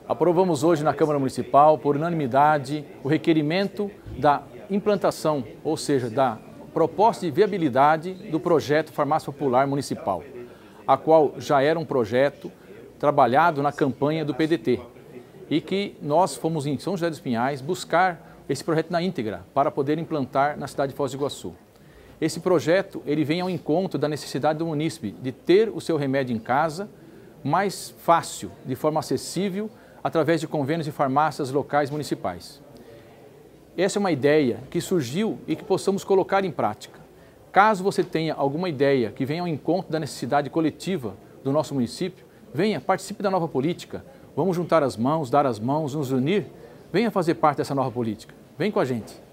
Aprovamos hoje na Câmara Municipal, por unanimidade, o requerimento da implantação, ou seja, da proposta de viabilidade do projeto Farmácia Popular Municipal, a qual já era um projeto trabalhado na campanha do PDT e que nós fomos em São José dos Pinhais buscar esse projeto na íntegra para poder implantar na cidade de Foz do Iguaçu. Esse projeto ele vem ao encontro da necessidade do munícipe de ter o seu remédio em casa mais fácil, de forma acessível, através de convênios de farmácias locais municipais. Essa é uma ideia que surgiu e que possamos colocar em prática. Caso você tenha alguma ideia que venha ao encontro da necessidade coletiva do nosso município, venha, participe da nova política. Vamos juntar as mãos, dar as mãos, nos unir. Venha fazer parte dessa nova política. Vem com a gente.